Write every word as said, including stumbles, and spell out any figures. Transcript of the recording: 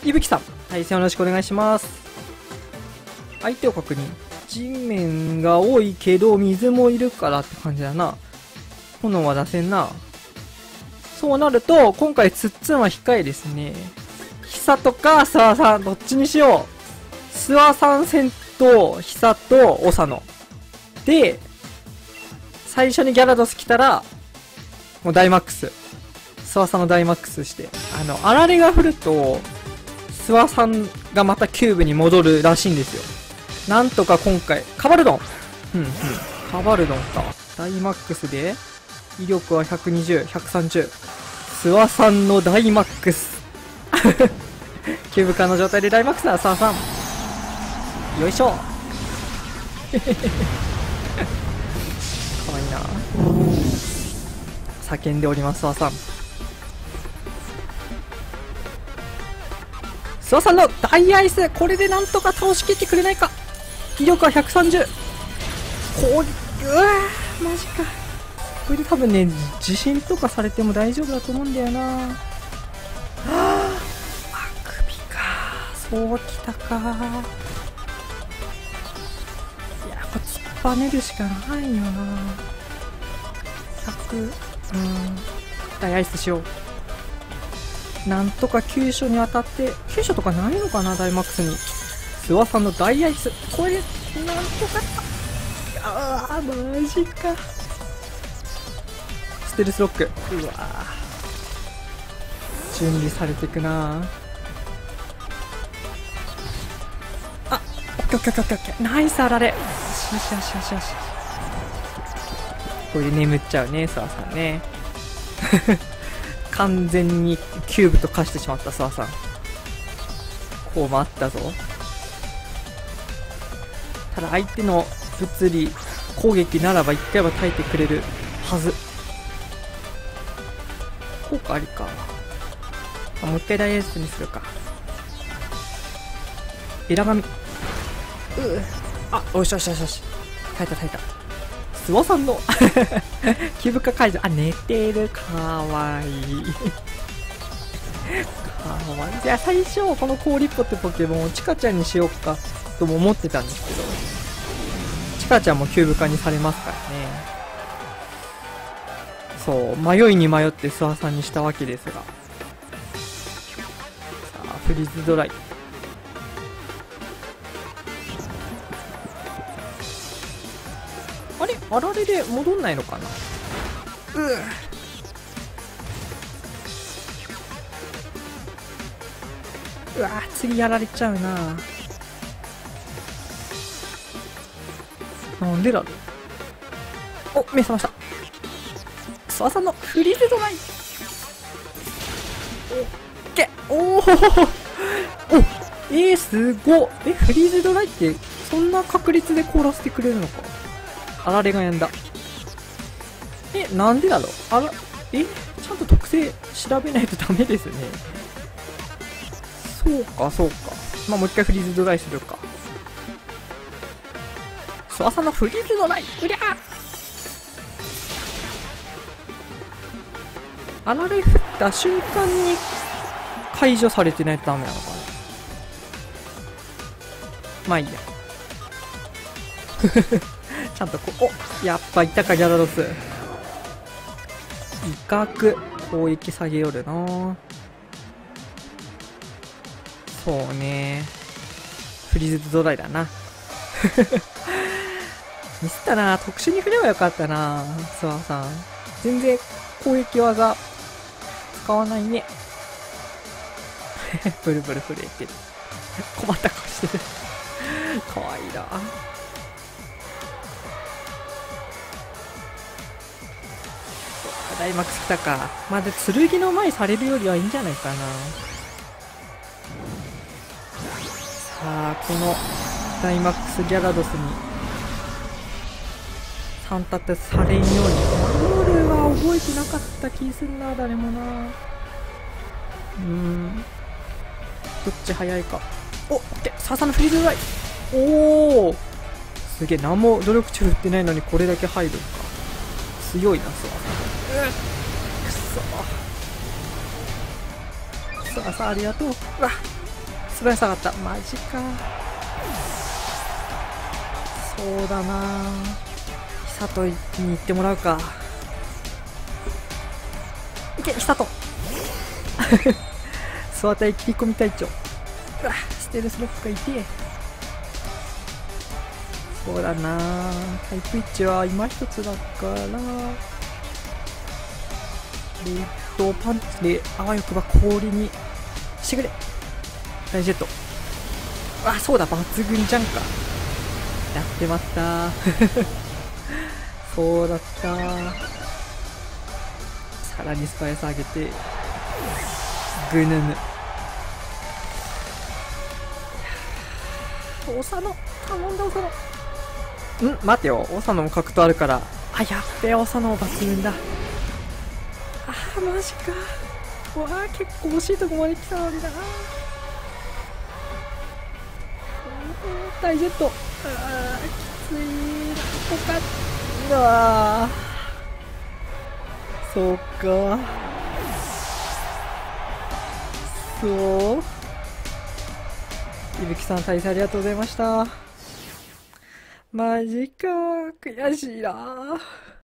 いぶきさん、対戦よろしくお願いします。相手を確認。地面が多いけど水もいるからって感じだな。炎は出せんな。そうなると今回ツッツンは控えですね。ヒサとかスワさんどっちにしよう。スワさん戦とヒサとオサノで、最初にギャラドス来たらもうダイマックス、スワさんのダイマックスして、あのあられが降るとスワさんがまたキューブに戻るらしいんですよ。なんとか今回カバルドン、うんうん、カバルドンか。ダイマックスで威力はひゃくにじゅう、ひゃくさんじゅう。スワさんのダイマックスキューブ化の状態でダイマックスだ、スワさん。よいしょかわいいな。叫んでおります、スワさん。スワさんの大アイス、これでなんとか倒しきってくれないか。威力はひゃくさんじゅう。攻撃、うわーマジか。これで多分ね、地震とかされても大丈夫だと思うんだよな。はあ、あくびか。そうきたか。いや、これ突っぱねるしかないよな。ひゃく、うん、大アイスしよう。なんとか急所に当たって、急所とかないのかな、ダイマックスに。スワさんの大アイス、これ、なんとか、ああ、マジか。ステルスロック、うわー準備されてくなあ。オッケーオッケーオッケーオッケー、ナイスあられ。よしよしよしよしよし。これで眠っちゃうね、スワさんね完全にキューブと化してしまったスワさん。こうもあったぞ。ただ相手の物理攻撃ならば一回は耐えてくれるはず。効果ありか。あ、もう一回ダイエースにするか。枝紙、うう、あ、よしよしよしよし、耐えた耐えた。スワさんのキューブ化解除。あ、寝てる、かわいいかわいい。じゃあ最初この氷っぽってポケモンをチカちゃんにしようかとも思ってたんですけど、チカちゃんもキューブ化にされますからね。そう、迷いに迷ってスワさんにしたわけですが、さあフリーズドライ。あれ、あられで戻んないのかな。うう、うわー、次やられちゃうな。なんでだろう。お、目覚ました。スワさんのフリーズドライ。オッケー。おーお、えー、すごっ。え、フリーズドライってそんな確率で凍らせてくれるのか。あられがやんだ。え、なんでだろう。あら、え、ちゃんと特性調べないとダメですね。そうかそうか。まあもう一回フリーズドライするか。スワさんのフリーズドライ、うりゃー。あられ降った瞬間に解除されてないとダメなのかな。まあいいやちゃんとこお、やっぱいたかギャラドス。威嚇、攻撃下げよるな。そうね、フリーズドライだなミスったな。特殊に振ればよかったな、スワさん。全然攻撃技使わないねブルブル震えてる困った顔してるかわいいな。ダイマックス来たか。まあで剣の前されるよりはいいんじゃないかな。さあこのダイマックスギャラドスに三択されんように。マルルは覚えてなかった気すんな、誰もな。うーん、どっち早いか。お、オッケー、サーサのフリーズドライ。おお、すげえ、何も努力値振ってないのにこれだけ入るのか。強いな、スワさん。くそさあさあ、ありがとう。うわ、 素早さ上がった。マジか。そうだな。久人に行ってもらうか。いけ、久人。スワタイ切り込み隊長。うわ、ステルスロックがいて。そうだな。タイプいちは今一つだから。レッドパンチであわよくば氷にしてくれ。大ジェット。あ、そうだ、抜群じゃんか。やってまったそうだった。さらにスパイス上げてぐぬぬ。おさの頼んだ。おさのん待てよ、おさのも格闘あるから。あ、やっべえ、おさのも抜群だ。あー、マジか。うわー、結構惜しいとこまで来たのにな。大ジェット。あー、きついな。他うわー、そうか。そう。いぶきさん、対戦ありがとうございました。マジか、悔しいな。